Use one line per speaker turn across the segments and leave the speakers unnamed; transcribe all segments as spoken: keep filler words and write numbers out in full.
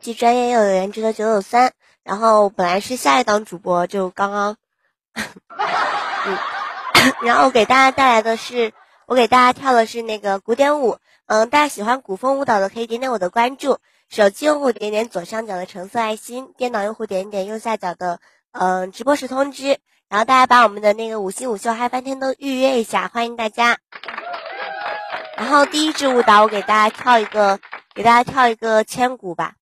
既专业又有颜值的九九三。然后本来是下一档主播，就刚刚，嗯，然后给大家带来的是，我给大家跳的是那个古典舞。嗯，大家喜欢古风舞蹈的可以点点我的关注，手机用户点点左上角的橙色爱心，电脑用户点一点右下角的嗯直播时通知。然后大家把我们的那个五星五秀嗨翻天都预约一下，欢迎大家。然后第一支舞蹈我给大家跳一个，给大家跳一个千古吧。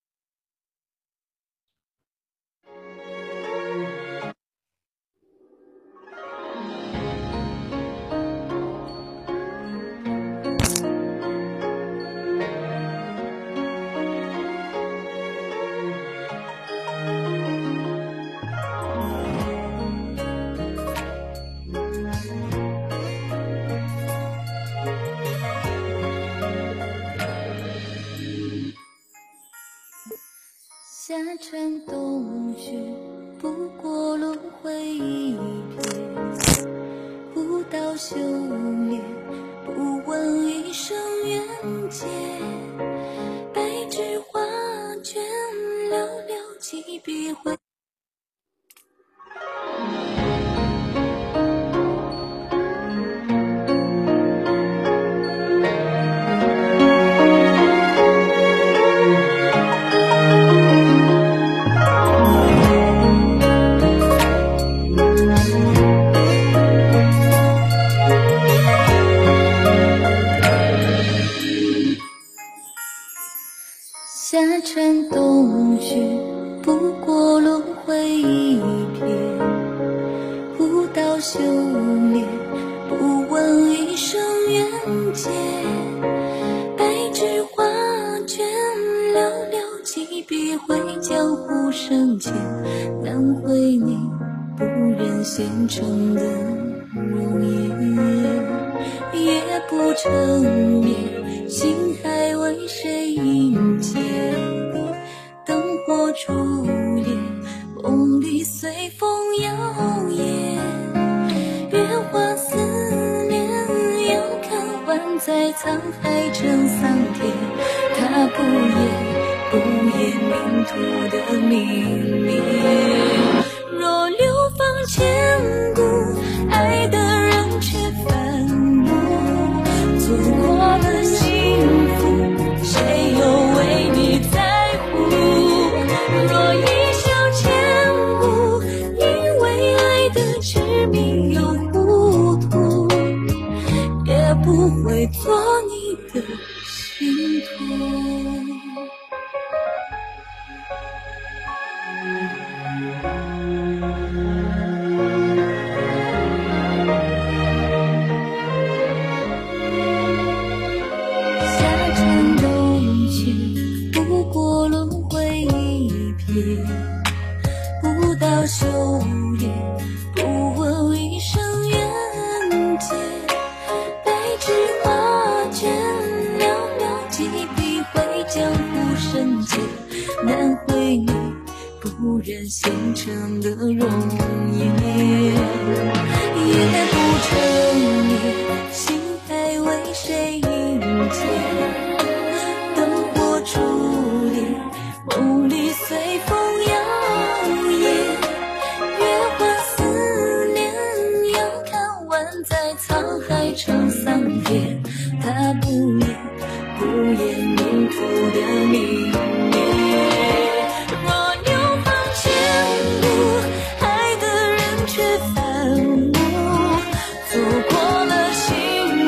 夏蝉冬雪，不过轮回一瞥，不到修炼，不问一生缘劫，白纸画卷，寥寥几笔回。夏蝉冬雪，不过轮回一瞥，不到修炼，不问一生缘劫，白纸画卷，寥寥几笔绘江湖生劫，难绘你不忍纤尘的容颜，夜不成眠，心还为谁迎接，灯火烛烈，梦里随风摇曳，月华思念，遥看万载沧海成桑田，他不言不言命途的秘密，若流芳千古，爱的人却反目，错过了幸福，谁又为你在乎，若一笑千古，因为爱的痴迷又糊涂，也不会做你的信托。夏蝉冬雪，不过轮回一瞥，不到修炼，不问一生缘劫，白纸画卷，寥寥几笔绘江湖生劫，难绘你不忍纤尘的容颜，夜不成眠，心还为谁迎接，灯火烛烈，梦里随风摇曳，月华思念，遥看万载沧海成桑田，他不言不言命途的秘密，若流芳千古，爱的人却反目，错过了幸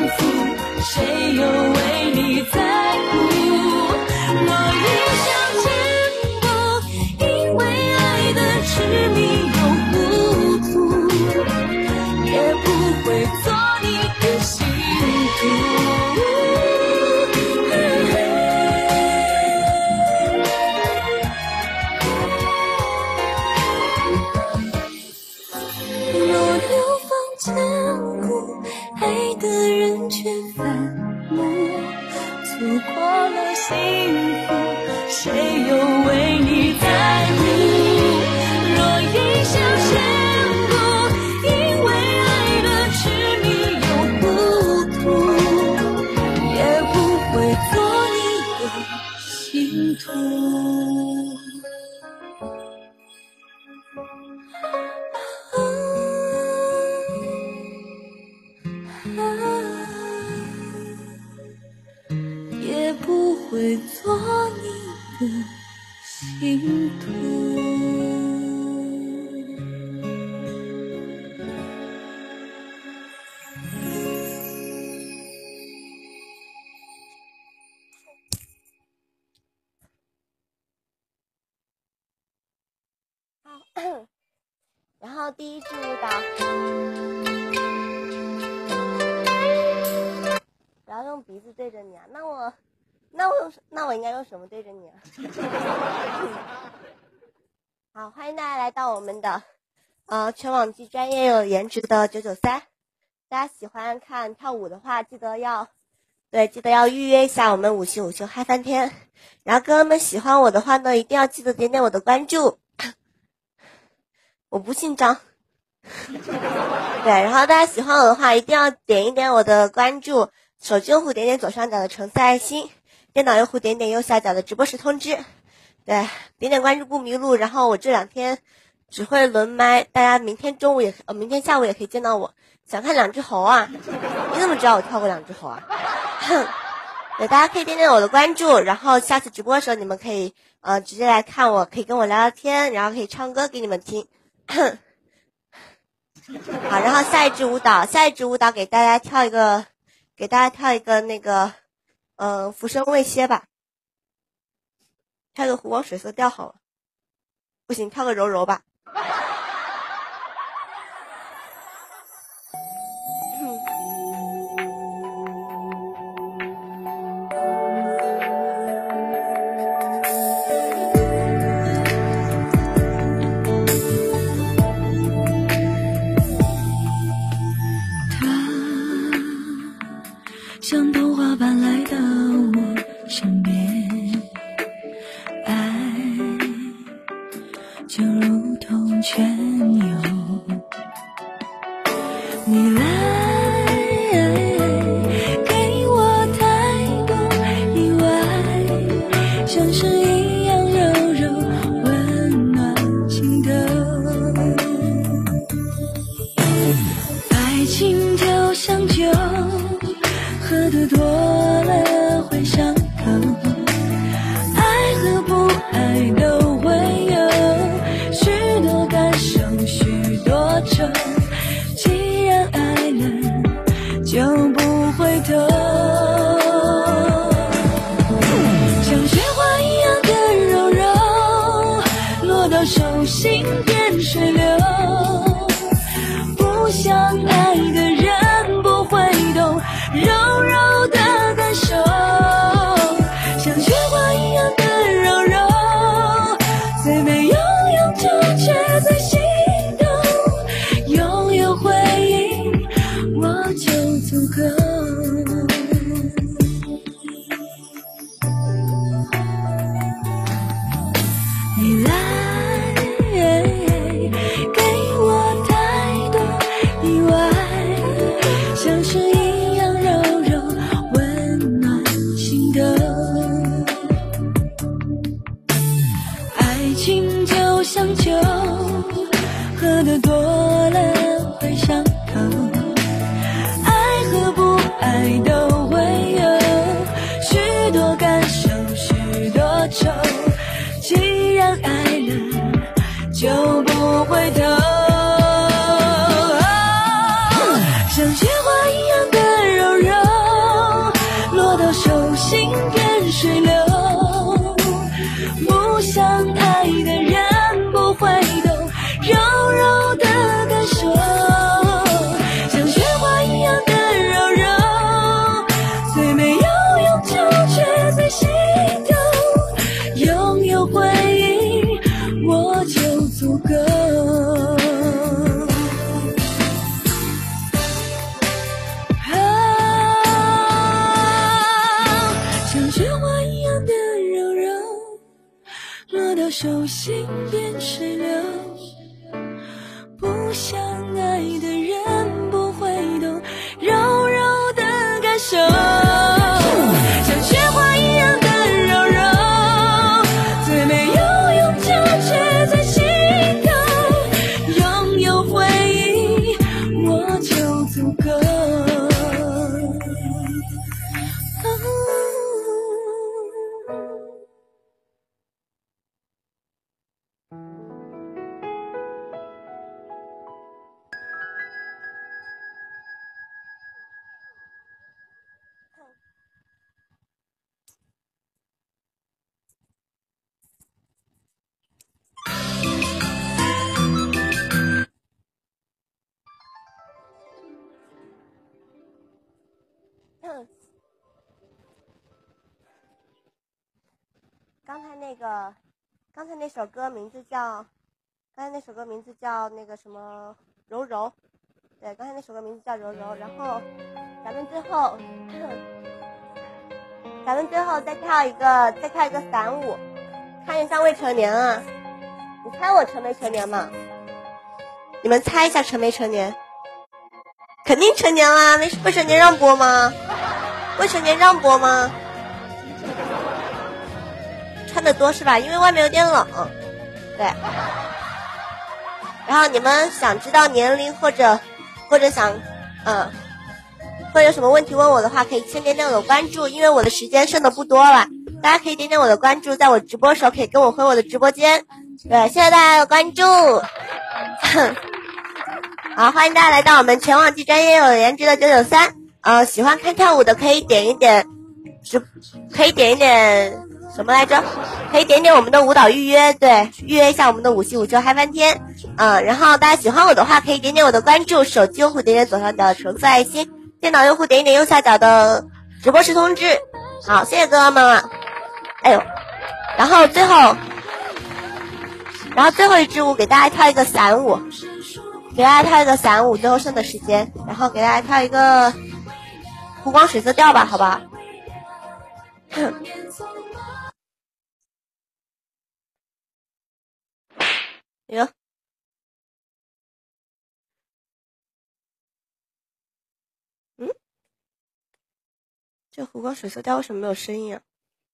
次做你的信徒。
然后第一支舞蹈，不要用鼻子对着你啊！那我，那我用，那我应该用什么对着你啊？好，欢迎大家来到我们的，呃，全网最专业又有颜值的九九三。大家喜欢看跳舞的话，记得要，对，记得要预约一下我们五七五秀嗨翻天。然后哥哥们喜欢我的话呢，一定要记得点点我的关注。我不姓张。对，然后大家喜欢我的话，一定要点一点我的关注，手机用户点点左上角的橙色爱心，电脑用户点点右下角的直播时通知。对，点点关注不迷路。然后我这两天只会轮麦，大家明天中午也呃明天下午也可以见到我。想看两只猴啊？你怎么知道我跳过两只猴啊？对，大家可以点点我的关注，然后下次直播的时候你们可以呃直接来看我，可以跟我聊聊天，然后可以唱歌给你们听。好，然后下一支舞蹈，下一支舞蹈给大家跳一个，给大家跳一个那个，嗯、呃，浮生未歇吧，跳个湖光水色调好了，不行，跳个柔柔吧。
像童话般来到我身边，爱就如同泉涌，你来给我太多意外，像是一样柔柔温暖心头，爱情就像酒，喝得多了会伤口，爱和不爱都会有许多感受，许多愁，既然爱了就不回头，像雪花一样的柔柔，落到手心变水流，不想爱的人不会懂柔柔的感受，像雪花一样的柔柔，最没有永久却最心动，拥有回忆我就足够。你来给我太多意外，像是一样柔柔温暖心头，爱情就像酒，喝得多了会伤头，爱和不爱都会有许多感受，许多愁，既然爱了就不回头，像雪花一样的柔柔，落到手心变水流，不想爱的人不会懂柔柔的感受，像雪花一样的柔柔，最没有永久却最心动，拥有回忆我就足够。手心变水流，不想爱的人不会懂柔柔的感受，像雪花一样的柔柔，最没有永久却最心动，拥有回忆我就足够。哦
那个，刚才那首歌名字叫，刚才那首歌名字叫那个什么柔柔，对，刚才那首歌名字叫柔柔。然后咱们最后，咱们最后再跳一个，再跳一个散舞，看着像未成年啊。你猜我成没成年吗？你们猜一下成没成年？肯定成年啦，那是未成年让播吗？未成年让播吗？穿的多是吧？因为外面有点冷。对。然后你们想知道年龄或者或者想嗯，或者有什么问题问我的话，可以先点点我的关注，因为我的时间剩的不多了，大家可以点点我的关注，在我直播的时候可以跟我回我的直播间。对，谢谢大家的关注。好，欢迎大家来到我们全网最专业有颜值的九九三。呃，喜欢看跳舞的可以点一点，是可以点一点什么来着？可以点点我们的舞蹈预约，对，预约一下我们的五七五七嗨翻天。嗯、呃，然后大家喜欢我的话，可以点点我的关注，手机用户点点左上角的橙色爱心，电脑用户点一点右下角的直播室通知。好，谢谢哥哥们了。哎呦，然后最后，然后最后一支舞给大家跳一个散舞。给大家跳一个散舞，最后剩的时间，然后给大家跳一个湖光水色调吧，好吧？哟，嗯，这湖光水色调为什么没有声音啊？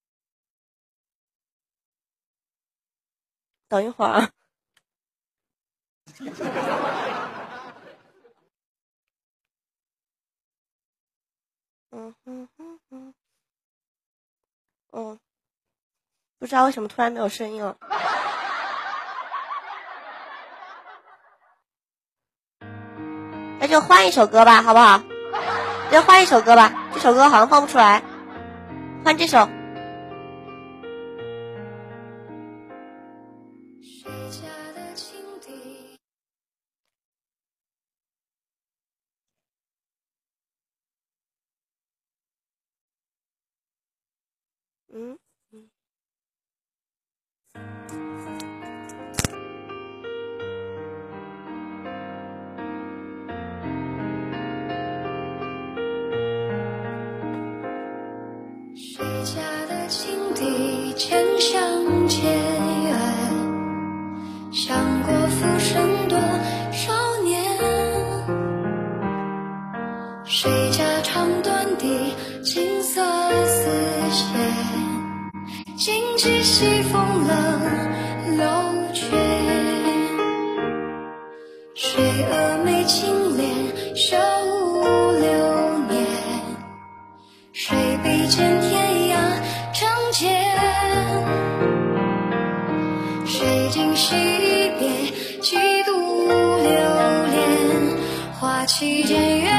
等一会儿啊。嗯嗯嗯嗯，嗯，不知道为什么突然没有声音了。那就换一首歌吧，好不好？就换一首歌吧，这首歌好像放不出来，换这首。嗯嗯。
谁家的青笛渐相渐远，想过浮生多少年。谁家长短笛金色丝线，荆棘西风冷楼阙。谁蛾眉轻敛笑五六年，谁比肩天涯仗剑，谁今夕别几度流连，花期渐远。